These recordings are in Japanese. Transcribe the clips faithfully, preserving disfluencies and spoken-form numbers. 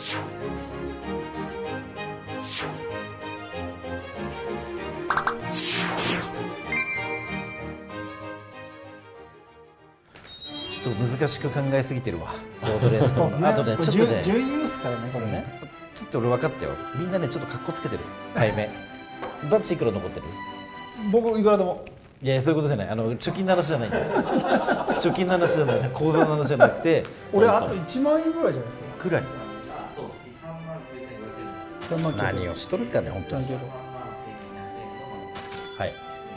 ちょっと難しく考えすぎてるわ。ボードレースとか。あとね、ちょっとね、 じゅうユースからね、これね。 ちょっと俺分かったよ。みんなね、ちょっと格好つけてる。対面。バッチいくら残ってる？ 僕いくらでも。 いや、そういうことじゃない。あの貯金の話じゃないんだよ。貯金の話じゃない。口座の話じゃなくて。 俺あといちまんえんぐらいじゃないですか。 くらい。 さんまんきゅうせんごひゃくえん。 何をしとるかね、本当に。はい。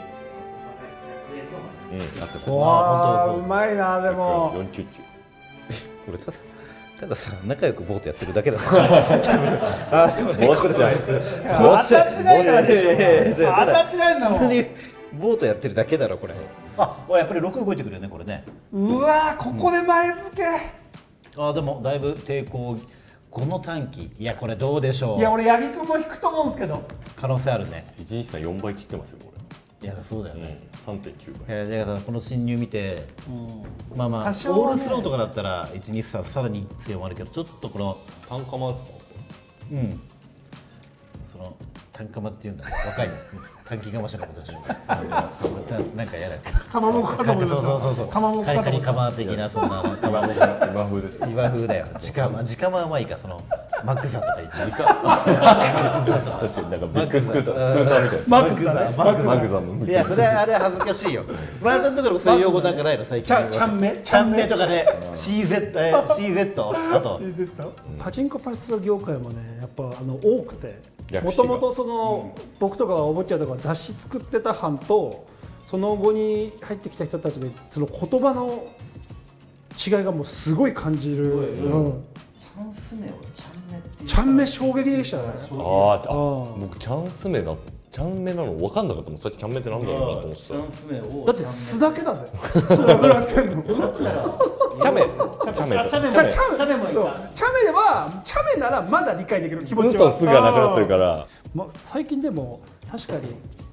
うん、なってます。 わあ、うまいな、でも。 よんきゅうきゅう。 俺ただたださ、仲良くボートやってるだけださ。あ、でもね、 ボートじゃない。 当たってないからでしょ。当たってないんだもん。 普通にボートやってるだけだろこれ。あ、やっぱりろく動いてくるよねこれね。 うわー、ここで前付け。 あ、でもだいぶ抵抗。この短期、いやこれどうでしょう。 いや、俺八木君も引くと思うんですけど。 可能性あるね。 いちにちさんよんばい切ってますよこれ。 いやそうだよね。 さんてんきゅうばい。 いやだからこの侵入見て、まあまあオールスローとかだったらいちにちさんさらに強まるけど、ちょっとこの単価もあるんですか。 うん。その単価マっていうんだ。若いの。短期かましのことでしょ。なんかやだ。 かまぼこかと思いました。 そうそうそう。 かまぼこカリカリかと思った。 カマ的なそんなかまぼこ。 今風です。 岩風だよ。直ま直まうまいかそのマクザとか言って。 確かになんかビッグスクータースクーターみたいな。 マクザね。マクザ。 マグザの向き。 いやそれはあれは恥ずかしいよ。マージャンとかのそういう用語なんかないの最近。 ちゃちゃんめちゃんめとかね。シーゼット シーゼット あと。 パチンコパチスロ業界もね、やっぱあの多くて。も略詞がともとその、うん、僕とかがおもちゃとか雑誌作ってた班とその後に入ってきた人たちでその言葉の違いがもうすごい感じる。うん、 チャンス名をチャンメっていう。 チャンメ衝撃でしたね。 ああ、僕チャンス名だ。チャンメなの分かんなかったもん。さっきチャンメってなんだろうなと思ってた。 チャンス名をだって素だけだぜ。素だけやってんの。 チャメ、チャメと。 チャメもいた。チャメもいた。チャメではチャメならまだ理解できる気持ちは。 うんとすがなくなってるから。 まあ最近でも確かに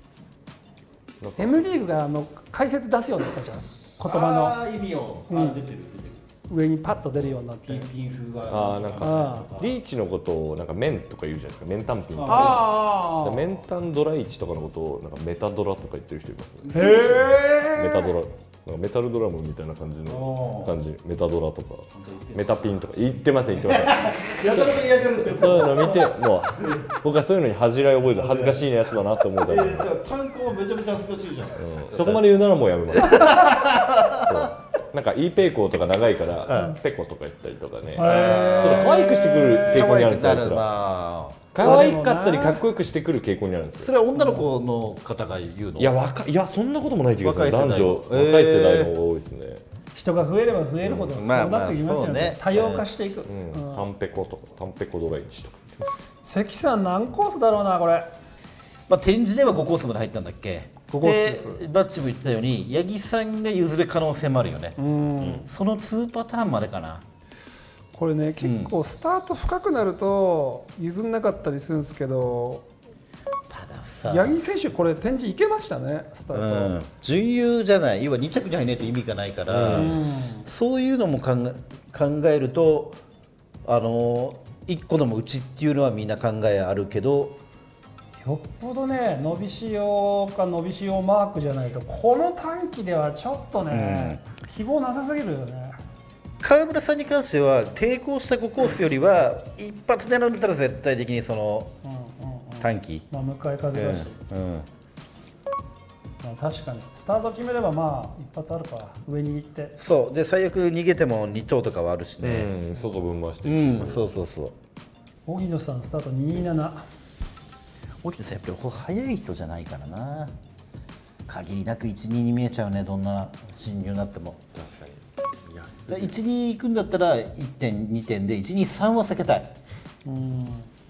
M リーグがあの解説出すようになったじゃん。言葉の意味を出てる。 上にパッと出るようになって。 ああなんかリーチのことをなんかメンとか言うじゃないですか。メンタンピンとか。 ああ。 メンタンドライチとかのことをなんかメタドラとか言ってる人いますね。 へえ。 メタドラ。なんかメタルドラムみたいな感じの感じ。メタドラとかメタピンとか言ってます言ってます。 やたらと嫌がるって。 そういうの見てもう僕はそういうのに恥じらい覚えて恥ずかしいやつだなと思うから。 単語はめちゃめちゃ恥ずかしいじゃん。 そこまで言うならもうやめます。なんかイーペイコーとか長いからペコとか言ったりとかね。ちょっと可愛くしてくる傾向にあるんですよ。可愛かったりかっこよくしてくる傾向にあるんですよ。 それは女の子の方が言うの？ いや若いやそんなこともない気がする。男女若い世代の方が多いですね。 人が増えれば増えるほどそうなってきますよね。多様化していく。 タンペコとかタンペコドライチとか。 関さん何コースだろうなこれ。 まあ展示ではごコースまで入ったんだっけ。でバッチも言ってたように八木さんが譲る可能性もあるよね。そのにパターンまでかな。 これね結構スタート深くなると譲んなかったりするんですけど、 たださ八木選手これ展示いけましたねスタート。 準優じゃない、要はに着に入らないと意味がないから、そういうのも考え考えるとあのいっこでもうちっていうのはみんな考えあるけど。 よっぽどね伸びしろか伸びしろマークじゃないとこの短期ではちょっとね、うん、希望なさすぎるよね。 川村さんに関しては抵抗したごコースよりは一発狙うんだったら絶対的にその短期、 まあ向かい風だし、うんうん、まあ確かにスタート決めればまあ一発あるか上に行って。 そうで最悪逃げてもに等とかはあるしね、 うん、外分回してるし、 うん、そうそうそう。 荻野さんスタートにじゅうなな。 荻野さんやっぱり速い人じゃないからな。限りなくいちにに見えちゃうね、どんな進入になっても。 確かにいちに行くんだったらいってんにてんでいちにさんは避けたい。うん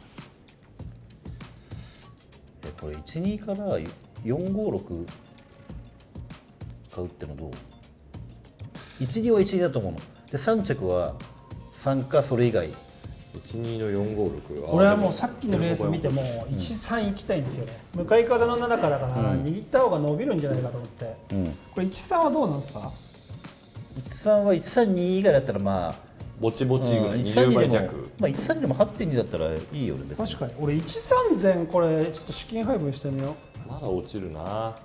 えこれいちにからよんごろく買うってのどう？いちにはいちにだと思うので、さん着はさんかそれ以外。 いちにのよんごろく。 俺はもうさっきのレース見てもいちさん行きたいんですよね。向かい風のななからかな、うん、握った方が伸びるんじゃないかと思って、うん、これいちさんはどうなんですか？ いちさんはいちさんに以外だったらまあぼちぼちぐらい、 うんにじゅうばいでも弱。 まあいちさんにでも はちてんに だったらいいよね別に。 確かに俺いちさんぜんこれちょっと資金配分してみよまだ落ちるな。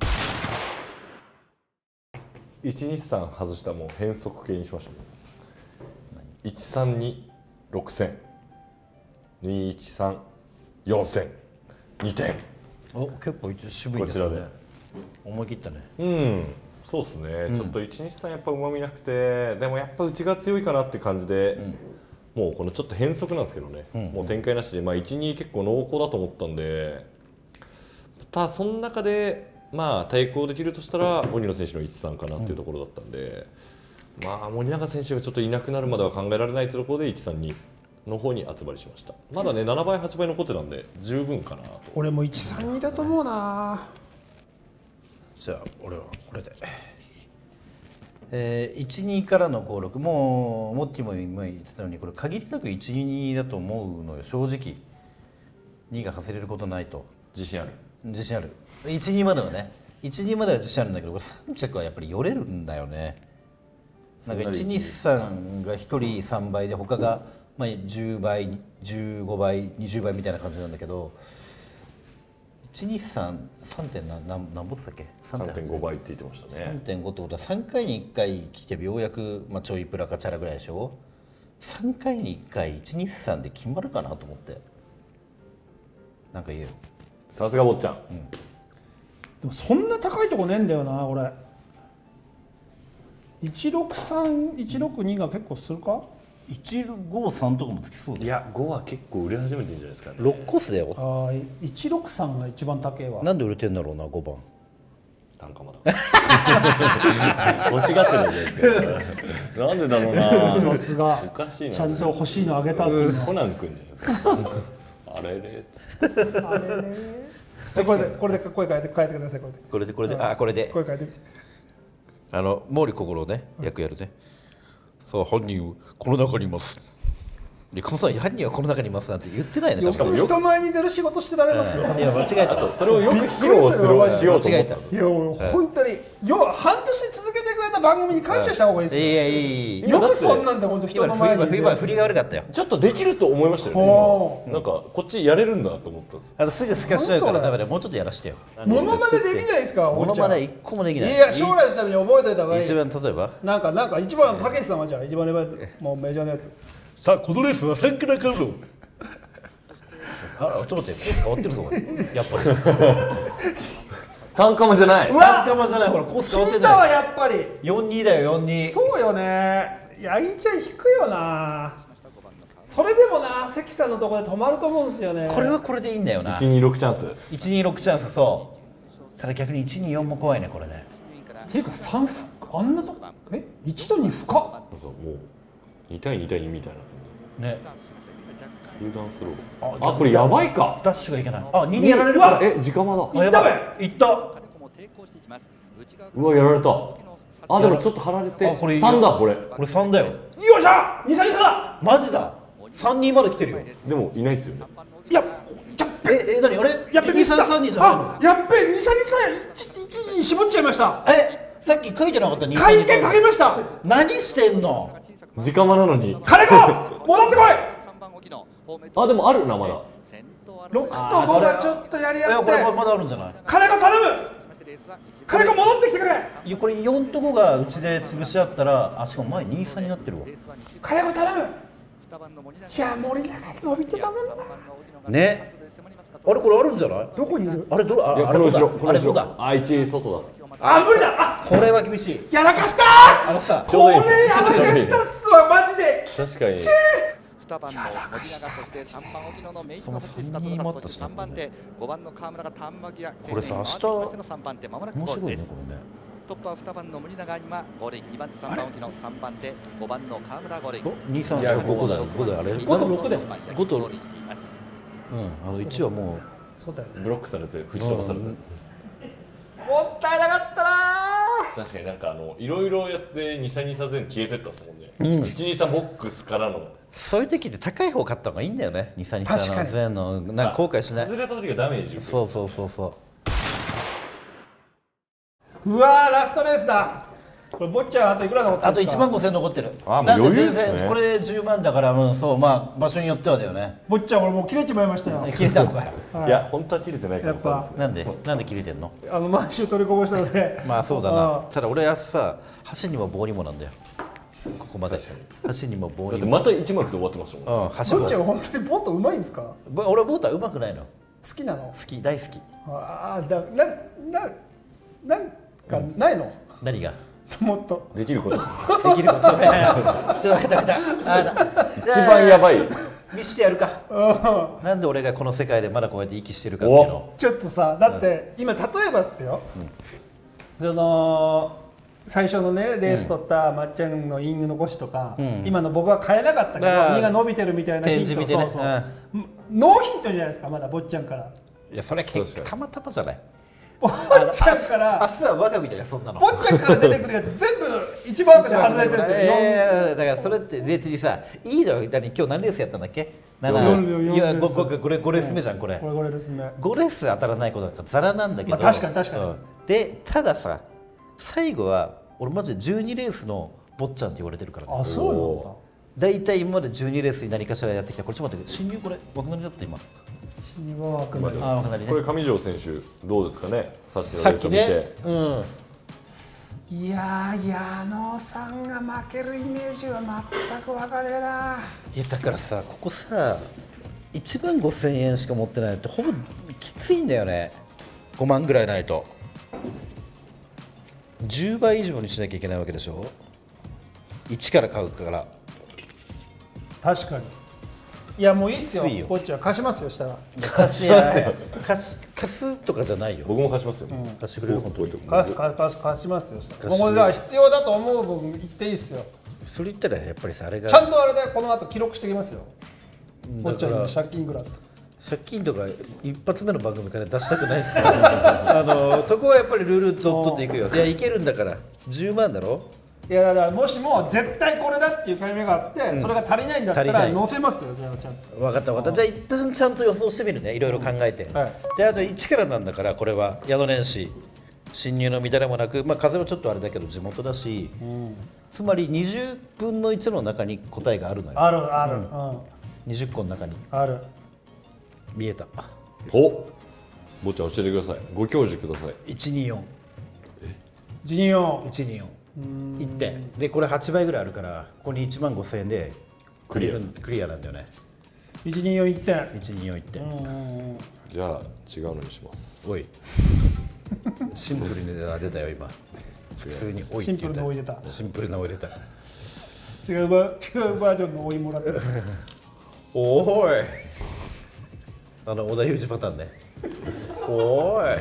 いちにさん外したらもう変則系にしましたもん。いちさんにろくせん、にいちさんよんせん、にてん。 お結構一応渋いですよね。 こちらで思い切ったね。 うんそうですね、うん、ちょっといちにさんやっぱうまみなくて、でもやっぱ内が強いかなって感じで、うん、もうこのちょっと変則なんですけどね、うんうん、もう展開なしで、まあ、いちに結構濃厚だと思ったんで、ただその中でまあ対抗できるとしたら鬼野選手のいちさんかなっていうところだったんで、うん、まあ森永選手がちょっといなくなるまでは考えられないというところでいちさんにの方に集まりしました。まだねななばいはちばい残ってたんで十分かなと。 俺もいちさんにだと思うな。 じゃあ俺はこれで、えー、いちにからのごろく、もうモッティも今言ってたのにこれ限りなくいちにだと思うのよ正直。にが外れることないと自信ある。 自信ある。いちにまではね、いちにまでは自信あるんだけど、これさん着はやっぱりよれるんだよね。なんかいちにさんがひとりさんばいで他がまあじゅうばいじゅうごばいにじゅうばいみたいな感じなんだけど、いちにさん さん. 点何何何ぼつだっけ。 さんてんごばいって言ってましたね。 さんてんご ってことはさんかいにいっかい来てようやく、まあ、ちょいプラかチャラぐらいでしょ。さんかいにいっかいいちにさんで決まるかなと思って。なんか言えよ。 さすが坊ちゃん、うん、 でもそんな高いとこねえんだよな俺。いちろくさん、いちろくにが結構するか。 いちごさんとかもつきそうだ。 いやごは結構売れ始めてるんじゃないですかね。 ろっコースだよ。 ああいちろくさんが一番高いわ。 なんで売れてんだろうなごばん。 単価まだ欲しがってるんじゃないですか。なんでだろうな。 さすがおかしいな。 ちゃんと欲しいのあげたっていうの。 コナン君じゃないですか。あれれあれれじゃあこれでこれで声変えて変えてください。これでこれでこれであこれで声変えてみて。 あの毛利小五郎ね役やるね。さあ犯人この中にいます。でこのさ犯人はこの中にいますなんて言ってないね。 よく人前に出る仕事してられますよ。 いや間違えたと。 それをよく披露するしようと思った。 いや本当によ半年続けてくれた番組に感謝した方がいいですよ。 いやいやよくそんなんで本当人の前に。 今振りが悪かったよ。 ちょっとできると思いましたよね。なんかこっちやれるんだと思ったんです。 あとすぐすかしちゃうからダメだ。もうちょっとやらしてよ。 モノマネできないですか。 モノマネ一個もできない。 いや将来のために覚えておいた方がいい。 一番例えばなんかなんか一番たけしさんはじゃあ一番もうメジャーなやつ。 さあこのレースはさんからかぞ。あちょっと待って変わってるぞやっぱり。 単価もじゃない。 単価もじゃない。ほらコース変わってない。聞いたわやっぱり。 よんにだよよんに。 そうよね。いやいいちゃん引くよな。それでもな関さんのところで止まると思うんですよね。 これはこれでいいんだよな。 いちにろくチャンス。 いちにろくチャンスそう。ただ逆にいちによんも怖いねこれね。 っていうかさんあんなとこえいちとに深っ。 もうに対に対にみたいな。 ね。 中段スロー。あこれやばいか。 ダッシュがいけない。あににやられるか。 え時間まだ。 いったべ。いった。 うわやられた。あでもちょっと張られて。さんだこれ。 これさんだよ。よっしゃにさんにさだ。 マジだ。さんにまで来てるよ。 でもいないですよね。 いややっべええ何あれ。 やっべにさんさんにじゃないの。 あやっべにさんにさんに絞っちゃいました。 えさっき書いてなかった。 会見かけました。 何してんの。 時間間なのに。 金子戻ってこい。 あでもあるなまだ。 ろくとごがちょっとやり合って。 これまだあるんじゃない。 金子頼む。金子戻ってきてくれ。 いやこれよんとごがうちで潰し合ったらあしかも前にさんになってるわ。 金子頼む。いや森永伸びてたもんな。 ね。あれこれあるんじゃない。 どこにいる。 あれどれ。あいやこの後ろこの後ろだ。 あいち外だ。 あ無理だ。 これは厳しい。 やらかした。 あのさこれやらかしたっすわマジで。 確かに。 にばんの森永、そしてさんばん沖野のメインの星スタートだ。そしてさんばん手ごばんの川村がタンマギア。 これさ明日面白いねこれね。 トップはにばんの森永今ゴールイン、にばん手さんばん沖野、さんばん手ごばんの川村ゴールイン。 にさんごこだよ。ごだよあれ。 ごとろくだよ。 ごとうんあのいちはもうそうだよね。 ブロックされて吹き飛ばされて。 もったいなかったな。 確かになんかあのいろいろやってにさんにさ全消えてったっすもんね。いちにさボックスからの。 そういう時って高い方買った方がいいんだよね。にさんにさの全のなんか後悔しない。 外れた時がダメージ。 そうそうそうそう。 うわーラストレースだ。 これ坊ちゃんあといくら残ってるあとんですか？ いちまんごせん残ってる。 あもうなんで余裕っすね全然これじゅうまんだから、うん、そうまあ場所によってはだよね。 坊ちゃん俺もう切れちまいましたよ。 切れたのかよ。 はいいや本当は切れてないかもしれないですね。 なんでなんで切れてんの？ あの満州取りこぼしたので。 まあそうだあな。ただ俺はさ、箸にも棒にもなんだよ。ここまで。箸にも棒にも。 だってまたいちマークで終わってましたもん。 うん、箸棒坊ちゃん本当にボートうまいんですか？ ぼ俺ボートはうまくないの。 好きなの？ 好き大好き。 ああだなななんかないの？ 何が？ もっとできること。 できること。ちょっと待って待って。あだ一番やばい。 見してやるか。 うんなんで俺がこの世界でまだこうやって息してるかっていうの。 ちょっとさだって今例えばですよ、その最初のねレース取ったまっちゃんのイングの腰とか、 うん今の僕は変えなかったけどあー身が伸びてるみたいなヒント、 展示見てねそうそうノーヒントじゃないですかまだ坊ちゃんからいやそれ結確かにたまたまじゃない。 坊ちゃんから明日は我がみたいなそんなの。 坊ちゃんから出てくるやつ全部一番奥で外れてるんですよ、 えーだからそれって別にさいいのよ。何今日何レースやったんだっけ？ななよんよんよんいやレースごごこれごレース目じゃんこれ。 これこれですねごレース当たらないことなんかザラなんだけど、 まあ確かに確かにうんでたださ最後は俺マジでじゅうにレースの坊ちゃんって言われてるからね。 あそうなんだ大体今までじゅうにレースに何かしらやってきた。これちょっと待って侵入これ枠乗りだった今。 新は枠なりあ枠乗りねこれ上条選手どうですかね。さっきのさっきレースを見て。 ね、うん、 いやー矢野さんが負けるイメージは全く分かねえないやだからさここさいちまんごせんえんしか持ってないってほぼきついんだよね。ごまんぐらいないとじゅうばい以上にしなきゃいけないわけでしょ。いちから買うから。 確かにいやもういいっすよきついよこっちは貸しますよしたら貸しや貸し貸すとかじゃないよ。 僕も貸しますよ。 貸してくれる本当に。 貸す貸す貸す貸しますよしたら貸しここでは必要だと思う分言っていいっすよそれ言ったらやっぱりさあれがちゃんとあれでこの後記録してきますよこっちはだから今借金ぐらい借金とか一発目の番組から出したくないっすよあのそこはやっぱりルールと取っていくよ。いやいけるんだからじゅうまんだろ。 いやだからもしも絶対これだっていう解明があって、うん、それが足りないんだったら足りない載せますよじゃあちゃんと分かった分かった。じゃあ一旦ちゃんと予想してみるね。いろいろ考えて、 はいであといちからなんだからこれは宿年始侵入の乱れもなく、まあ、風もちょっとあれだけど地元だし、うん、つまりにじゅっぷんのいちの中に答えがあるのよ。 あるある、うん、 にじゅっこの中にある見えた。お坊ちゃん教えてください。ご教授ください。 いちによんいちによんいちによんいってんでこれはちばいぐらいあるからここにいちまんごせんえんでクリアクリアなんだよね。 いちによんいってんいちによんいってんじゃあ違うのにします。 おいシンプルに出たよ今。普通においシンプルなおい出たシンプルなおい出た。 違うバ違うバージョンのおいもらってるおーいあの織田裕二パターンね。おーい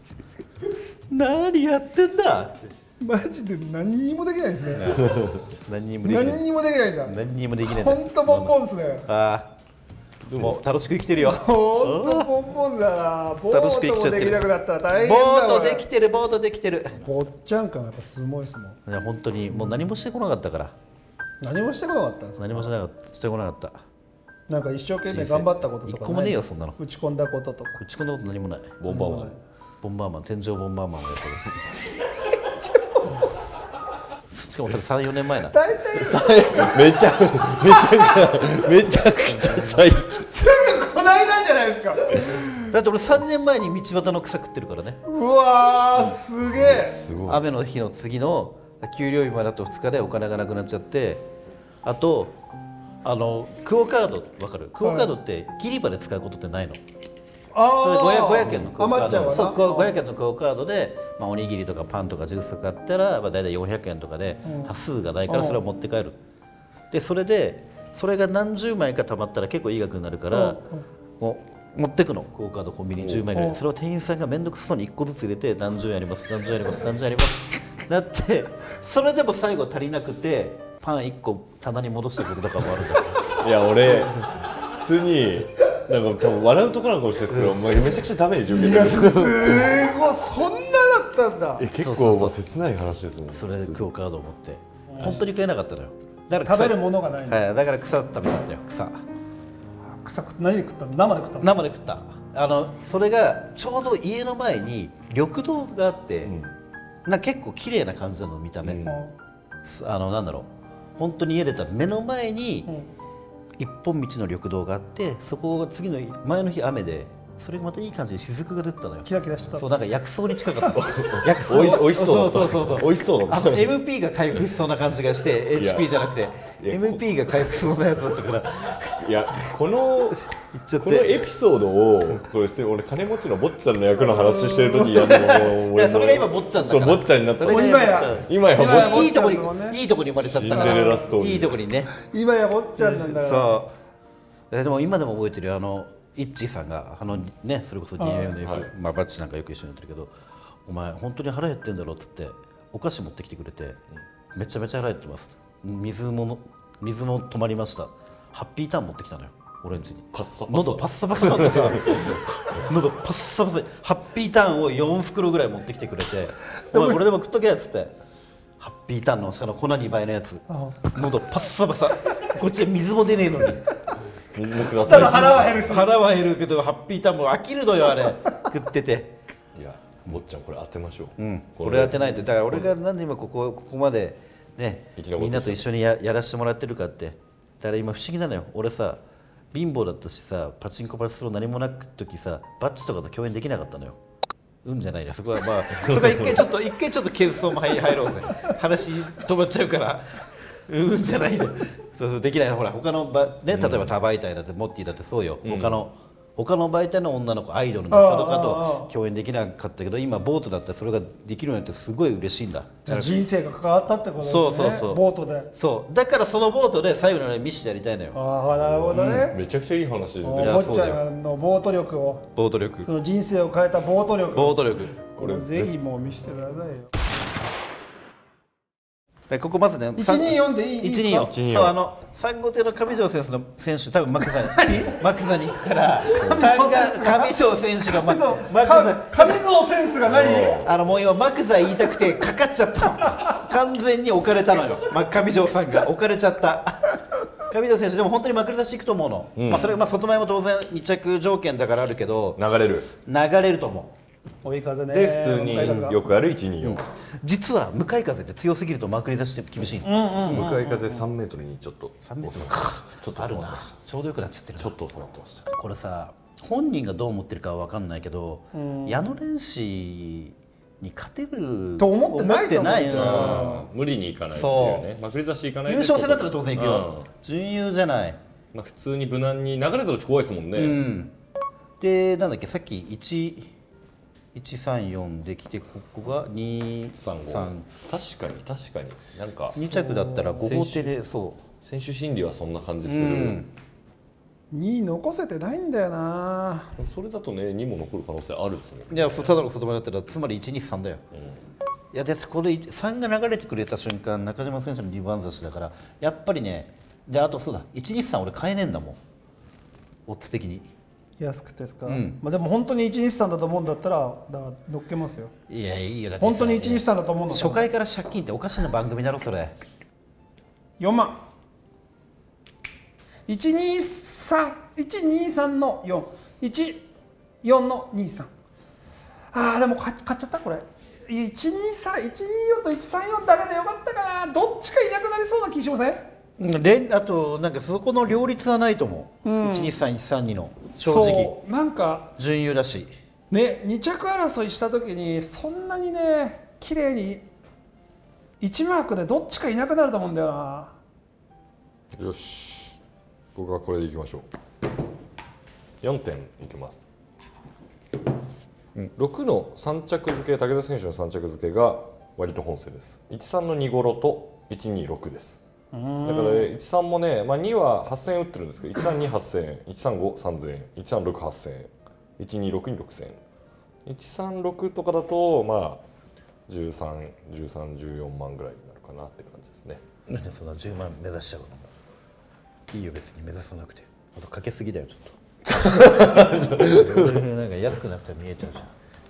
何やってんだマジで何にもできないですね何にもできない。 何にもできないんだ何にもできないんだ。 ほんとボンボンですねああでも楽しく生きてるよ。 ほんとボンボンだなボ楽しく生ートもできちゃってるきなくなったら大変ボだートできてるボートできてる。 坊ちゃん感がやっぱすごいですもんいや本当にもう何もしてこなかったから。 何もしてこなかったんですか何もしなかったしてこなかった。 なんか一生懸命頑張ったこととか一個もねえよそんなの。 打ち込んだこととか打ち込んだこと何もない。 ボンバーマン。 ボンバーマン天井ボンバーマンをやってる。しかもそれさんよねんまえな。 大体めちゃめちゃめちゃくちゃ最近。 すぐこないだじゃないですかだって俺さんねんまえに道端の草食ってるからね。 うわーすげえすごい。 雨の日の次の給料日まであとふつかでお金がなくなっちゃって、あとあのクオカードわかる？クオカードってギリバで使うことってないの。 あごひゃくえんのクオカード、 余っちゃうわなそうごひゃくえんのクオカードで、まあ、おにぎりとかパンとかジュースとか買ったら、まあ、大体よんひゃくえんとかで、 うん端数がないからそれを持って帰る。でそれでそれが何十枚か貯まったら結構いい額になるから、もう持ってくのクオカードコンビニじゅうまいぐらい。それを店員さんが面倒くさそうにいっこずつ入れて何十円あります何十円あります何十円ありますなってそれでも最後足りなくてパンいっこ棚に戻してくるとかもあるんだけど。 いや俺普通になんか多分笑うところなのかもしれないですけど、まあ、めちゃくちゃダメージ受けてる。 すごいそんなだったんだえ結そうそうそう構まあ切ない話ですもん。 それでクオカードを持って本当に食えなかったのよ。だから食べるものがないんだはい、だから草食べちゃったよ草。 草食何で食ったの生で食ったの生で食った。あのそれがちょうど家の前に緑道があって、 うんなんか結構綺麗な感じなの見た目、 うんあのなんだろう本当に家出たら目の前に一本道の緑道があってそこが次の前の日雨でそれがまたいい感じで雫が出てたのよ。 キラキラしてた。 そうなんか薬草に近かった薬草おいおいしそうだったそうそうそうそうおいしそうだったあの エムピー が回復しそうな感じがして エイチピー じゃなくていやエムピー が回復しそうなやつだったからいやこのちゃってこのエピソードをこれ俺金持ちの坊ちゃんの役の話してる時やるのもういやそれが今坊ちゃんだからそう坊ちゃんになったそれが今や今や坊ちゃんいいとこに坊ちゃんですもんねいいとこに生まれちゃったかシンデレラストーリーらいいとこにね今や坊ちゃんなんだから。 そうえでも今でも覚えてるよあのイッチーさんがあのねそれこそ ディーエヌエム のよく、 はいまあ、バッチなんかよく一緒にやってるけどお前本当に腹減ってんだろっつってお菓子持ってきてくれてめちゃめちゃ腹減ってます水もの水も止まりましたハッピーターン持ってきたのよ俺ん家にパッサパサ喉パッサパサなんですよ喉パッサパサハッピーターンをよん袋ぐらい持ってきてくれてお前これでも食っとけっつってハッピーターンのしかも粉に倍のやつ喉パッサパサこっちで水も出ねえのに水もくだたださ腹は減るし。 腹は減るけどハッピーターンも飽きるのよあれ食ってて、 いいや坊ちゃんこれ当てましょう、 うん、これ当てないとだから俺がなんで今ここここまでね生き残ってみんなと一緒にややらせてもらってるかってだから今不思議なのよ俺さ貧乏だったしさパチンコパチスロ何もなく時さバッチとかと共演できなかったのようんじゃないねそこはまあそこは一回ちょっと一回ちょっと謙遜も入入ろうぜ話止まっちゃうからうんじゃないねそうそうできないほら他のばね例えば多媒体だってモッティだってそうよ、 うん他の他の媒体の女の子アイドルの人とかあああとあ共演できなかったけど今ボートだったらそれができるようになってすごい嬉しいんだじゃあ人生が関わったってことだね。 そうそうそうボートで。 そうだからそのボートで最後のミッションやりたいのよああなるほどね。 めちゃくちゃいい話でもう出てる坊ちゃんのボート力をボート力その人生を変えたボート力。 ボート力これぜひもう見せてくださいよ。 でここまずねいちにーよんでいいいいですかいちにーよんいちにーよんそうあのさん号艇の上条選手の選手多分マクザにマクザに行くからさんが上条選手がマそうマクザか上蔵センスが何？ あのもう今マクザ言いたくてかかっちゃったの完全に置かれたのよ、ま、上条さんが置かれちゃった上条選手でも本当にまくり出しいくと思うの、 うんまあ、それまあ外前も当然に着条件だからあるけど流れる流れると思う追い風ね。 で普通に向かい風がよくあるいちにーよん実は向かい風って強すぎるとまくり出しって厳しいの、 向かい風さんメートルにちょっとさんメートルちょっとあるな収まってましちょうどよくなっちゃってるなたちょっと収まってましたこれさ本人がどう思ってるかは分かんないけど、矢野練習に勝てると思ってないと思うんですよ思ってない無理にいかないっていうねまくり差しいかない優勝戦だったら当然行くよ、準優じゃない、 まあ普通に無難に流れた時怖いですもんね、 うんでなんだっけさっきいちいちさんよんできてここがにさんごさん確かに確かになんかに着だったらご号手でそ選手心理はそんな感じう、 する、 うん、 にい残せてないんだよな。 それだとねにも残る可能性あるっすね、 いやそうただの外前だったらつまりいちにさんだようんいやでこれさんが流れてくれた瞬間中島選手のリバウンド差しだからやっぱりねであとそうだいちにさん俺買えねえんだもんオッズ的に安くてですか。 うんまあでも本当にいちにさんだと思うんだったらだから乗っけますよ。 いやいいよだって本当にいちにさんだと思うんだったら初回から借金っておかしな番組だろそれよんまん。いちにさん、いちにさんのよん、いちよんのにさん。ああでも買っ買っちゃったこれ。いちにさん、いちによんといちさんよんだけでよかったかな。どっちかいなくなりそうな気しません？ うん連あとなんかそこの両立はないと思う、 うんいちにさんいちさんにの正直そうなんか準優だしねに着争いした時にそんなにね綺麗にいちマークでどっちかいなくなると思うんだよな。 よし僕はこれでいきましょうよんてんいきます、うん、ろくのさん着付け武田選手のさん着付けが割と本戦ですいちさんのにごろといちにろくですだから、いちさんもね、まあ、にははっせんえん打ってるんですけどいちさんにはっせんえんいちさんごさんぜんえんいちさんろくはっせんえんいちにろくにろくせんえんいちさんろくとかだとまあじゅうさん、じゅうさん、じゅうよんまんぐらいになるかなって感じですねなんでそんなじゅうまん目指しちゃうのいいよ別に目指さなくてあとかけすぎだよちょっとなんか安くなっちゃ見えちゃうじゃん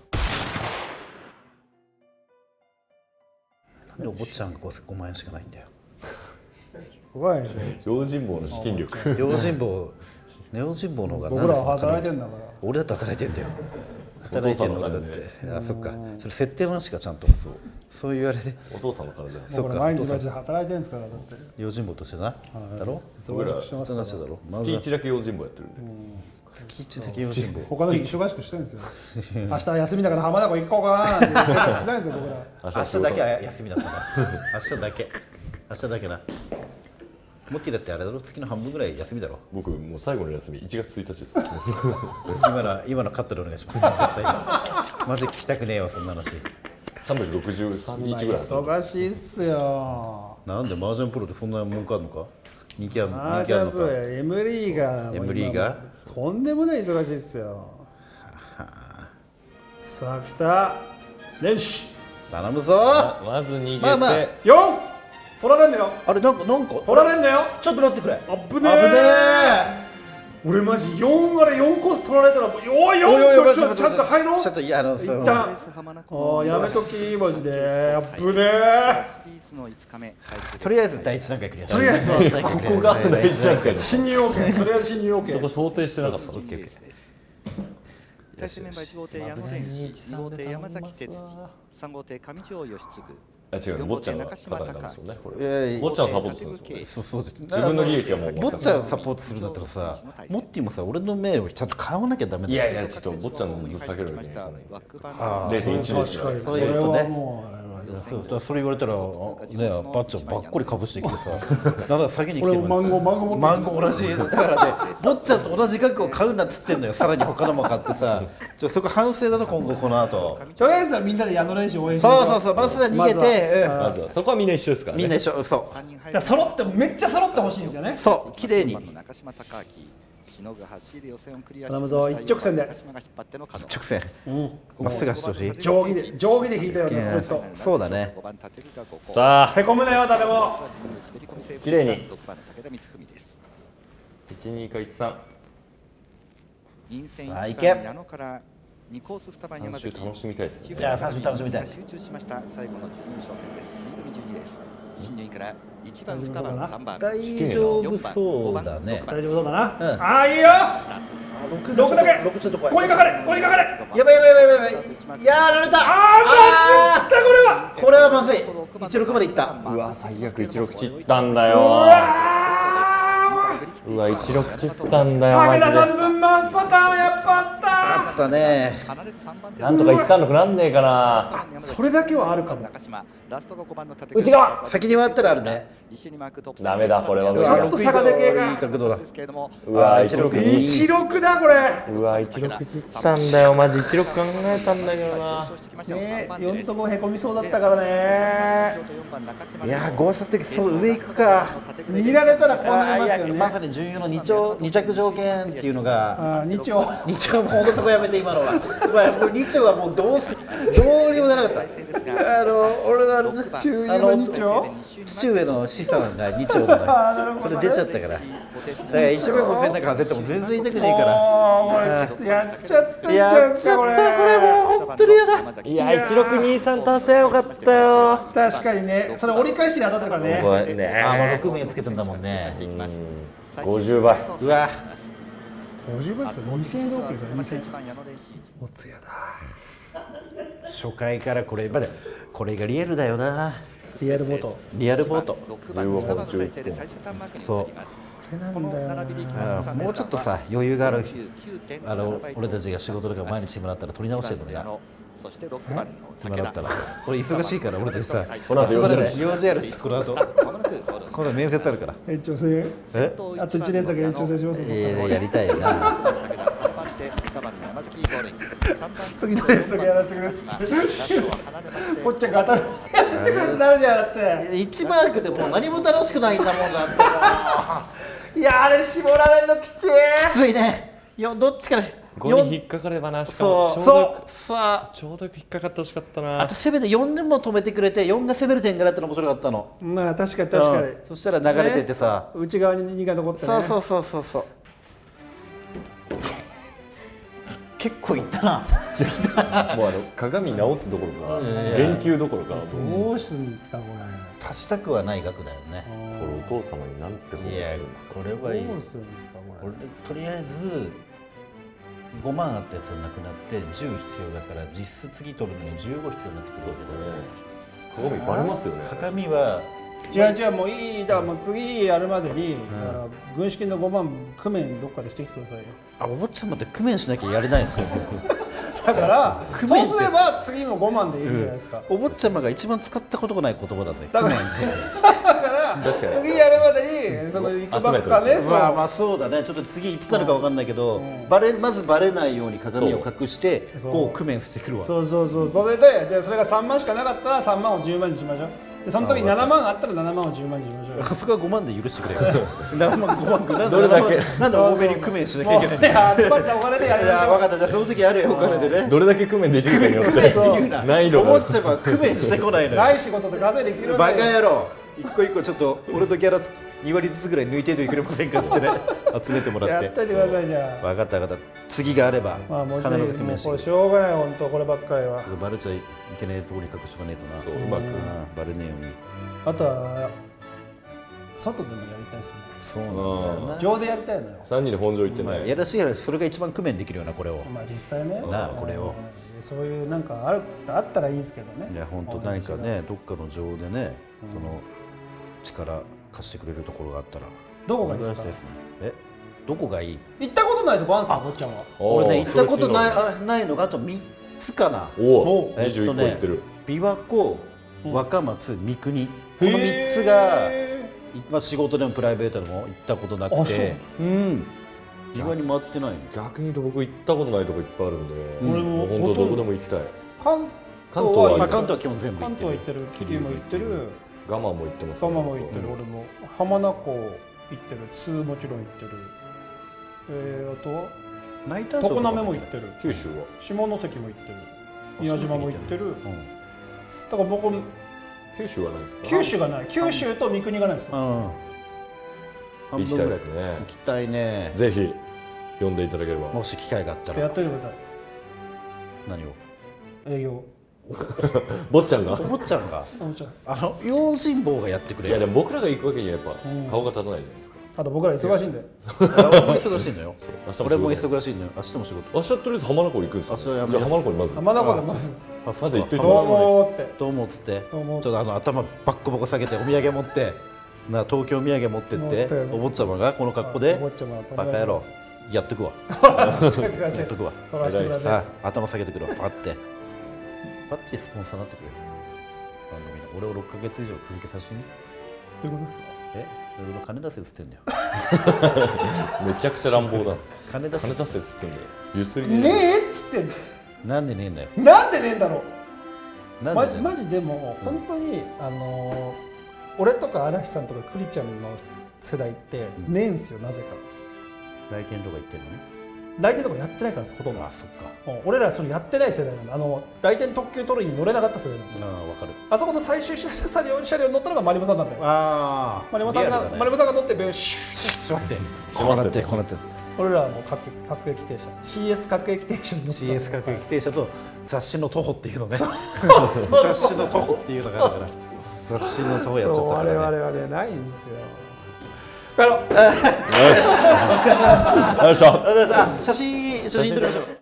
なんでお坊ちゃんがごまん円しかないんだよ怖いでしょ。 用心棒の資金力用心棒ネオ心棒の方が僕らはなんでそんな働いてんだから。 俺だって働いてんだよ働いてるのかだって。あ、そっか。それ設定の話かちゃんと。そう。そう言われて。 お父さんの体。 そっか。毎日毎日働いてるんですからだって。 用心棒としてな。だろ。 僕ら人の話だろ。 月一だけ用心棒やってるんで。 月一だけ用心棒。 他の日忙しくしてるんですよ。明日休みだから浜名湖行こうかなって生活しないんですよ僕ら。 明日だけは休みだったな。明日だけ。明日だけな。モッティだってあれだろ、月の半分ぐらい休みだろ。 僕もう最後の休みいちがつついたちです。 今の今のカットでお願いします。絶対マジ聞きたくねえわそんな話。 さんびゃくろくじゅうさんにちぐらい。 忙しいっすよ。 なんで麻雀プロでそんな儲かるのか。人気あるのか。 麻雀プロや M リーガー。 M リーガー。 とんでもない忙しいっすよ。さあ来た。練習。 頼むぞ。 まず逃げて。 まあまあよん。取られんだよ。 あれなんかなんか取られんだよ。 ちょっと待ってくれ。 あぶねえ。俺マジよんあれよんコース取られたらもうおいよんちょちゃんと入ろう。 ちょっといやあの一旦あやめときマジであぶねえ。 とりあえず第一段階クリア。 とりあえずここが第一段階。 侵入 OK。とりあえず侵入 OK。 そこ想定してなかった。オッケーオッケー。 対戦メンバーいち号艇矢野蓮司、に号艇山崎哲司、さん号艇上条義嗣。 あ違う、坊ちゃんが勝たれたんですよね。こいやいやれ坊ちゃんをサポートするんですよ。 そうそうです。 自分の利益はもう坊ちゃんサポートするんだったらさ、モッティもさ俺の目をちゃんと買わなきゃダメだよ。 いやいやちょっと坊ちゃんの図下げるわけにはいかない。ゼロ点いちですから。 そういうことね。そうそれ言われたらね、バッチャンばっこりかぶしてきてさ、だから先に来てる。 マンゴーマンゴーマンゴー同じだからね、坊ちゃんと同じ額を買うなっつってんのよ。さらに他のも買ってさ、ちょそこ反省だぞ今後この後。 とりあえずはみんなで矢野練習応援して。 そうそうそう、まずは逃げて、 まずはそこはみんな一緒ですからね。 みんな一緒、そう。 揃ってめっちゃ揃ってほしいんですよね。 そう、綺麗に。 頼むぞ、一直線で。 一直線。まっすぐ走ってほしい。 定規で定規で引いたようなスッと。 そうだね。 さあ、 へこむなよ誰も。 綺麗に。いちにかいちさん。 さあ行け。 にコースにばん山崎。 楽しみたいですね。 いや楽しみ楽しみたい。 集中しました最後の準優勝戦です。シールミジュニーです。新入院からいちばん、にばん、さんばん。 大丈夫そうだね。 大丈夫そうだな。ああいいよ。六だけ。ここにかかれ。ここにかかれ。やばいやばいやばいやばい。やられた。 ああまずいったこれは。 これはまずい。いちろくまでいった。 うわ最悪いちろく切ったんだよ。うわいちろく切ったんだよマジで。 武田さん分回すパターンやっぱあった。 あったね。 なんとかいちさんろくなんねえかな。 それだけはあるかも。 内側先に回ったらあるね。 ダメだこれは。 ちょっと差がでけえが。 いい角度だ。 うわいちろくいちろくだこれ。 うわいちろく切ったんだよマジ。いちろく考えたんだけどな。 ねよんとごへこみそうだったからね。 いやごわさ時そう上行くか。 握られたらこうなりますよね。 まさに重要の二丁二着条件っていうのが。 二丁。 二丁もうそこやめて今のは。もう二丁はもうどうどうにもならなかった。あの俺があの中優の二丁。 父上の資産が二丁だね。それ出ちゃったから。だから一万五千なんか外れても全然痛くねえから。 やっちゃったんじゃん。やっちゃったこれもう本当にやだ。 いやいちろくにさん達成よかったよ。 確かにね。それ折り返しに当たったからね。 ああろくめいつけてんだもんね。 ごじゅうばい。 うわ。 ごじゅうばいですよ。にせんえんで OK ですよ。にせんえん。おつやだ。 初回からこれまでこれがリアルだよな。 リアルボート。 リアルボート。 じゅうごほん中いっぽん。 そう。もうちょっとさ余裕があるあの俺たちが仕事とか毎日もらったら取り直してるのよ。今だったら俺忙しいから俺たちさこの後用事あるしこの後今度面接あるから。 延長戦。 え？ あといちレースだけ延長戦します。 やりたいな。 次のレースだけやらせてくれっつって。こっちゃが当たるやらせてくれってなるじゃんだって。 一マークでもう何も楽しくないんだもんだって。 いやあれ絞られんのきつい。 きついね。よどっちからごに引っかかればな。しかもそうさあちょうど引っかかってほしかったな。 あとせめてよんでも止めてくれてよんが攻める点があったら面白かったの。 まあ確かに確かに。 そしたら流れててさ内側ににが残ってね。 そうそうそうそうそう。結構いったな。 もうあの鏡直すどころか言及どころかどうするんですかこれ。 足したくはない額だよね。 これお父様になんてことするんですか。 これはいい。 どうするんですかこれ。 とりあえずごまんあったやつがなくなってじゅう必要だから実質次取るのにじゅうご必要になってくる。 そうですね。鏡バレますよね。 鏡は違う違うもういいだからもう次やるまでに、だから軍資金のごまん工面どっかでしてきてくださいよ。 あ、お坊ちゃまって工面しなきゃやれないの。 だから工面ってそうすれば次もごまんでいいじゃないですか。 お坊ちゃまが一番使ったことがない言葉だぜ。 だから工面ってだから確かに次やるまでにそのいくばっかね、そうまあまあそうだね。ちょっと次いつなるかわかんないけど、 うんバレまずバレないように鏡を隠してそうこう工面してくるわ。 そうそうそう、それででそれがさんまんしかなかったらさんまんをじゅうまんにしましょう。でその時にななまんあったらななまんをじゅうまんにしましょうよ。 あそこはごまんで許してくれよ。ななまんごまんくなんでどれだけなんで多めに工面しなきゃいけないの。 いや集まったお金でやりいましょう。 や分かった、じゃあその時あるよお金でね。 どれだけ工面できるかによってそう難易度がお坊ちゃま工面してこないのよ。 ない仕事で稼いできてるバカ野郎、一個一個ちょっと俺とギャラにわりずつぐらい抜いててくれませんかっつってね、集めてもらって。 やっといてくださいじゃあ。 分かった分かった、次があればまあもう必ぜひもうず工面してくれ。 これしょうがない本当こればっかりは。 バレちゃいけないところに隠しとかねえとな。 そううまくああバレねえように。 あとは外でもやりたいですね。 そうなんだよな。 上でやりたいのよ。 さんにんで本庄行ってまあやね。 らしいやらしい、それが一番工面できるよなこれを。 まあ実際ね。 なあこれをうんそういうなんかあるあったらいいですけどね。 いや本当何かね、どっかの上でね、 うんその力貸してくれるところがあったら。 どこがいいですかお願したね。え、どこがいい？ 行ったことないとこあるんですか、坊ちゃんは。 俺ね行ったことないああないのがあとみっつかな。 ーおおおにじゅういっこ行ってる。 琵琶湖、 うん若松、三国、このみっつが、 へまあ、仕事でもプライベートでも行ったことなくあそうて、うん、意外に回ってないの。 逆に言うと僕行ったことないとこいっぱいあるんで、 俺ももう本当どこでも行きたい。 ー関関東はまあ、 行関東は基本全部行関ってる。 東行ってる、桐生も行ってる、 我慢も行ってます、 蒲も行ってる、 うん俺も浜名湖行ってる、津もちろん行ってる。えー、あとはナイターショーとか常滑も行ってる、 九州は下関も行ってる、宮島も行ってる。 うんだから僕九州はないですか？ 九州がない、九州と三国がないですよ。 うん、 行きたいです半分ぐらね行。きたいね。 ぜひ読んでいただければ。 もし機会があったちょっとやっら。 といてください。 何を？ 営業。 坊ちゃんがお坊ちゃんが坊ちゃん。 あの用心棒がやってくれ。 いやでも僕らが行くわけにはやっぱうん顔が立たないじゃないですか。 あと僕ら忙しいんで。 俺も忙しいのよ。 明日も俺も仕事忙しいのよ。明日も仕事。 明日とりあえず浜名湖行くんですよ、ね。 明日じゃあ浜名湖にまず。 浜名湖でまずあまず行っといてどうもーって。 どうもっつって、 どうもちょっとあの頭バッコバコ下げてお土産持ってな、東京土産持ってって持ってお坊ちゃまがこの格好でお坊ちゃまはバカ野郎やってくわ取らせてください。 やっとくわ取らせてください。 あ頭下げてくるわパッてバッチリスポンサーになってくれる番組の俺をろっかげつ以上続けさせてみ。 どういうことですか。 え俺の金出せっつってんだよ。 めちゃくちゃ乱暴だ。 金出せ金出せっつってんだよ。ゆすりで。 ねえっつってんの。 なんでねえんだよ。 なんでねえんだろう。 なんでねマジマジでも本当にあのー俺とか嵐さんとかクリちゃんの世代ってうんねえんすよ、なぜか。 来店とか行ってんのね。 来店とかやってないからです、ほとんど。 あそっか。 うん俺らそれやってない世代なんで、あの来店特急取るに乗れなかった世代なんですよ。 ああわかる。 あそこの最終車両車両に乗ったのがマリモさんなんだよ。 ああマリモさんが、マリモさんが乗ってベシュッちょっと待ってこうなってこうなって俺らはもう各各駅停車 シーエス 各駅停車に乗ってたんでシーエス 各駅停車と雑誌の徒歩っていうのね。 そう雑誌の徒歩っていうのがあるから雑誌の徒歩やっちゃったからね。 そう我々はねないんですよ。帰ろう。 よし。よいしょ。 あ写真写真撮りましょう。